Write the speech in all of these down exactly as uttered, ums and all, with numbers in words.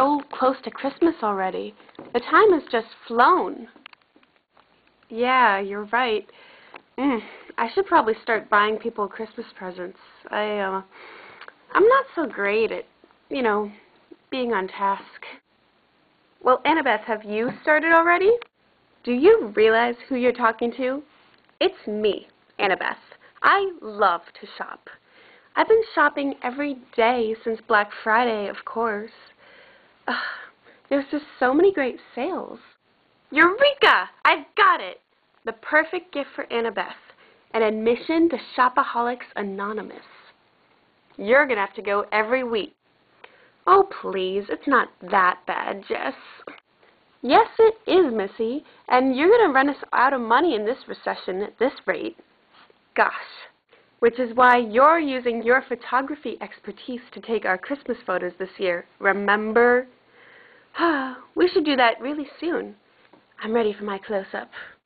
so close to Christmas already. The time has just flown. Yeah, you're right. Mm, I should probably start buying people Christmas presents. I, uh, I'm not so great at, you know, being on task. Well, Annabeth, have you started already? Do you realize who you're talking to? It's me, Annabeth. I love to shop. I've been shopping every day since Black Friday, of course. Ugh, there's just so many great sales. Eureka! I've got it! The perfect gift for Annabeth. An admission to Shopaholics Anonymous. You're going to have to go every week. Oh, please, it's not that bad, Jess. Yes, it is, Missy, and you're going to run us out of money in this recession at this rate. Gosh. Which is why you're using your photography expertise to take our Christmas photos this year. Remember? We should do that really soon. I'm ready for my close-up.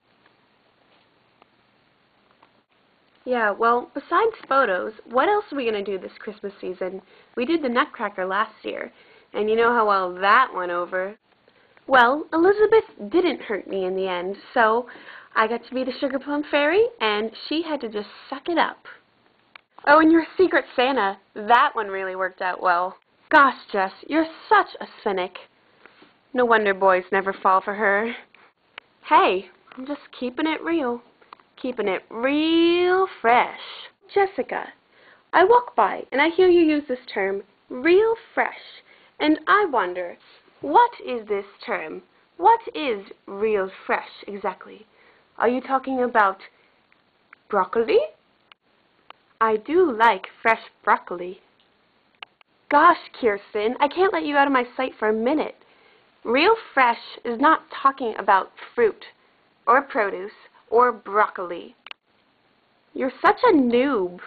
Yeah, well, besides photos, what else are we going to do this Christmas season? We did the Nutcracker last year, and you know how well that went over. Well, Elizabeth didn't hurt me in the end, so I got to be the Sugar Plum Fairy, and she had to just suck it up. Oh, and your Secret Santa, that one really worked out well. Gosh, Jess, you're such a cynic. No wonder boys never fall for her. Hey, I'm just keeping it real. Keeping it real fresh. Jessica, I walk by and I hear you use this term, real fresh, and I wonder, what is this term? What is real fresh exactly? Are you talking about broccoli? I do like fresh broccoli. Gosh, Kirsten, I can't let you out of my sight for a minute. Real fresh is not talking about fruit, or produce, or broccoli. You're such a noob.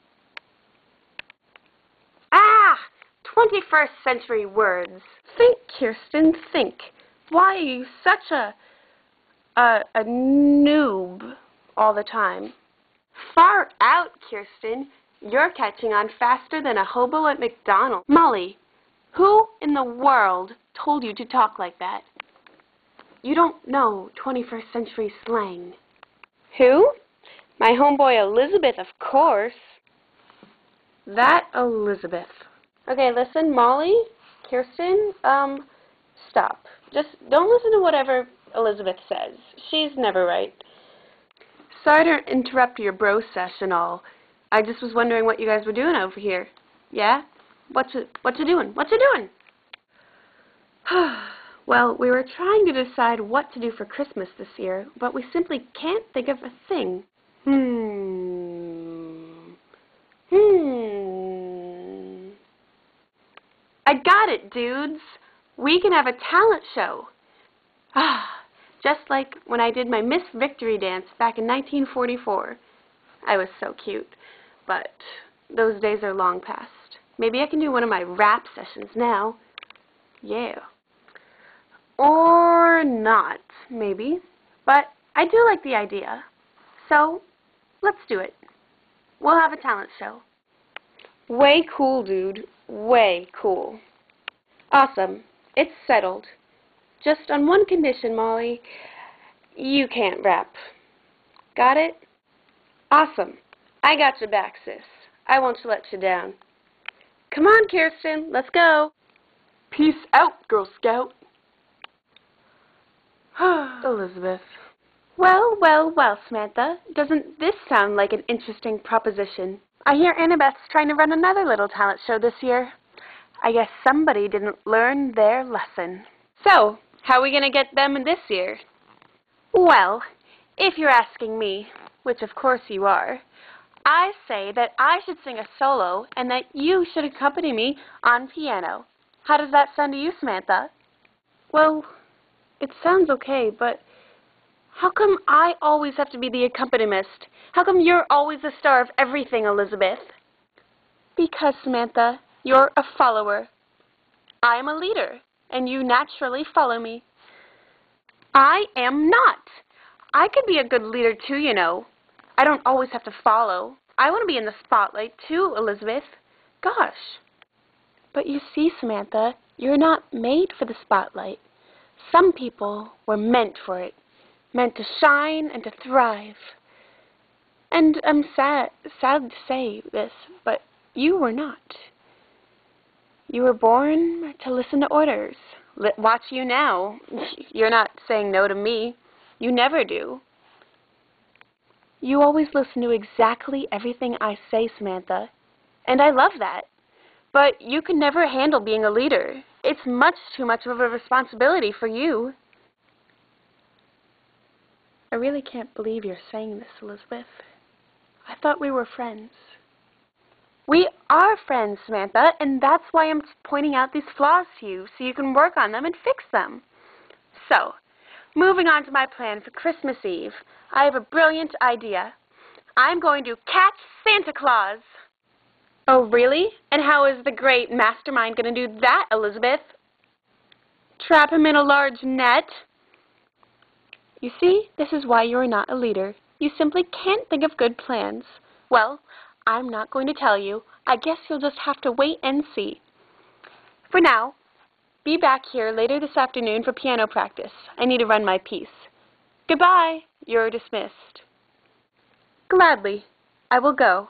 Ah! twenty-first century words. Think, Kirsten, think. Why are you such a, a, a noob all the time? Far out, Kirsten. You're catching on faster than a hobo at McDonald's. Molly, who in the world told you to talk like that? You don't know twenty-first century slang. Who? My homeboy Elizabeth, of course. That Elizabeth. Okay, listen, Molly, Kirsten, um, stop. Just don't listen to whatever Elizabeth says. She's never right. Sorry to interrupt your bro sesh and all. I just was wondering what you guys were doing over here. Yeah? What you, what you doing? What you doing? Well, we were trying to decide what to do for Christmas this year, but we simply can't think of a thing. Hmm. Hmm. I got it, dudes. We can have a talent show. Ah. Just like when I did my Miss Victory dance back in nineteen forty-four. I was so cute, but those days are long past. Maybe I can do one of my rap sessions now. Yeah. Or not, maybe. But I do like the idea. So, let's do it. We'll have a talent show. Way cool, dude. Way cool. Awesome. It's settled. Just on one condition, Molly. You can't rap. Got it? Awesome. I got your back, sis. I won't let you down. Come on, Kirsten. Let's go. Peace out, Girl Scout. Elizabeth. Well, well, well, Samantha. Doesn't this sound like an interesting proposition? I hear Annabeth's trying to run another little talent show this year. I guess somebody didn't learn their lesson. So, how are we going to get them this year? Well, if you're asking me, which of course you are, I say that I should sing a solo and that you should accompany me on piano. How does that sound to you, Samantha? Well, it sounds okay, but how come I always have to be the accompanist? How come you're always the star of everything, Elizabeth? Because, Samantha, you're a follower. I am a leader, and you naturally follow me. I am not. I could be a good leader too, you know. I don't always have to follow. I want to be in the spotlight too, Elizabeth. Gosh. But you see, Samantha, you're not made for the spotlight. Some people were meant for it, meant to shine and to thrive. And I'm sad, sad to say this, but you were not. You were born to listen to orders. Let, watch you now. You're not saying no to me. You never do. You always listen to exactly everything I say, Samantha. And I love that. But you can never handle being a leader. It's much too much of a responsibility for you. I really can't believe you're saying this, Elizabeth. I thought we were friends. We are friends, Samantha, and that's why I'm pointing out these flaws to you, so you can work on them and fix them. So, moving on to my plan for Christmas Eve, I have a brilliant idea. I'm going to catch Santa Claus. Oh, really? And how is the great mastermind going to do that, Elizabeth? Trap him in a large net? You see, this is why you are not a leader. You simply can't think of good plans. Well, I'm not going to tell you. I guess you'll just have to wait and see. For now, be back here later this afternoon for piano practice. I need to run my piece. Goodbye. You're dismissed. Gladly. I will go.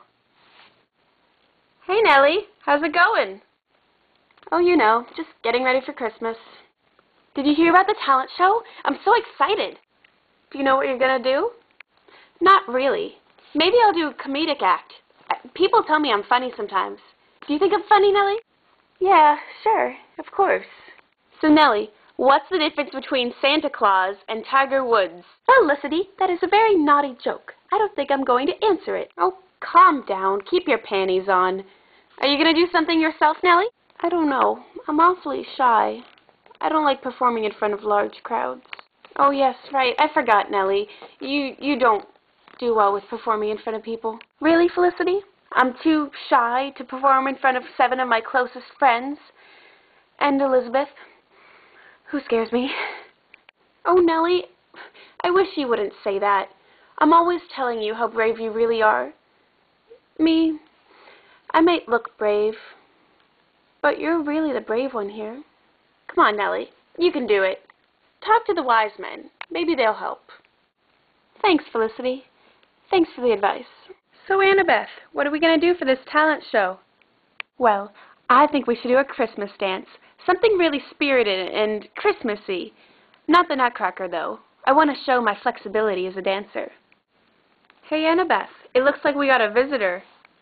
Hey, Nellie. How's it going? Oh, you know, just getting ready for Christmas. Did you hear about the talent show? I'm so excited. Do you know what you're going to do? Not really. Maybe I'll do a comedic act. People tell me I'm funny sometimes. Do you think I'm funny, Nellie? Yeah, sure, of course. So, Nellie, what's the difference between Santa Claus and Tiger Woods? Felicity, that is a very naughty joke. I don't think I'm going to answer it. Oh, calm down. Keep your panties on. Are you going to do something yourself, Nellie? I don't know. I'm awfully shy. I don't like performing in front of large crowds. Oh, yes, right. I forgot, Nellie. You, you don't do well with performing in front of people. Really, Felicity? I'm too shy to perform in front of seven of my closest friends. And Elizabeth, who scares me. Oh, Nellie, I wish you wouldn't say that. I'm always telling you how brave you really are. Me, I might look brave, but you're really the brave one here. Come on, Nellie, you can do it. Talk to the wise men. Maybe they'll help. Thanks, Felicity. Thanks for the advice. So, Annabeth, what are we going to do for this talent show? Well, I think we should do a Christmas dance. Something really spirited and Christmassy. Not the Nutcracker, though. I want to show my flexibility as a dancer. Hey, Annabeth, it looks like we got a visitor.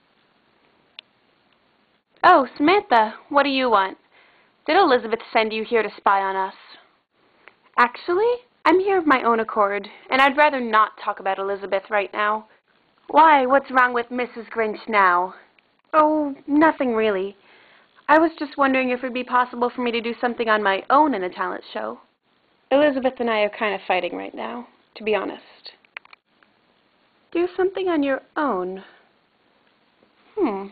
Oh, Samantha, what do you want? Did Elizabeth send you here to spy on us? Actually, I'm here of my own accord, and I'd rather not talk about Elizabeth right now. Why, what's wrong with Missus Grinch now? Oh, nothing really. I was just wondering if it would be possible for me to do something on my own in a talent show. Elizabeth and I are kind of fighting right now, to be honest. Do something on your own? Hmm.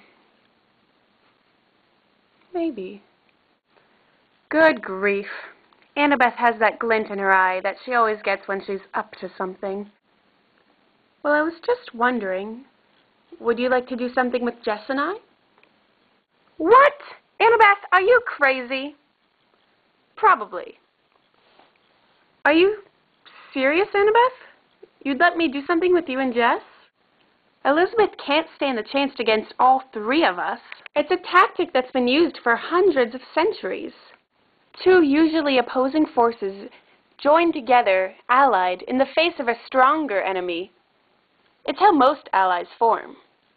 Maybe. Good grief. Annabeth has that glint in her eye that she always gets when she's up to something. Well, I was just wondering, would you like to do something with Jess and I? What? Annabeth, are you crazy? Probably. Are you serious, Annabeth? You'd let me do something with you and Jess? Elizabeth can't stand a chance against all three of us. It's a tactic that's been used for hundreds of centuries. Two usually opposing forces joined together, allied, in the face of a stronger enemy. It's how most allies form.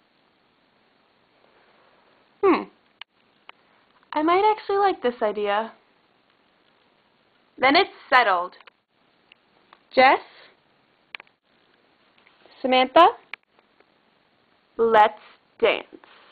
Hmm. I might actually like this idea. Then it's settled. Jess? Samantha? Let's dance.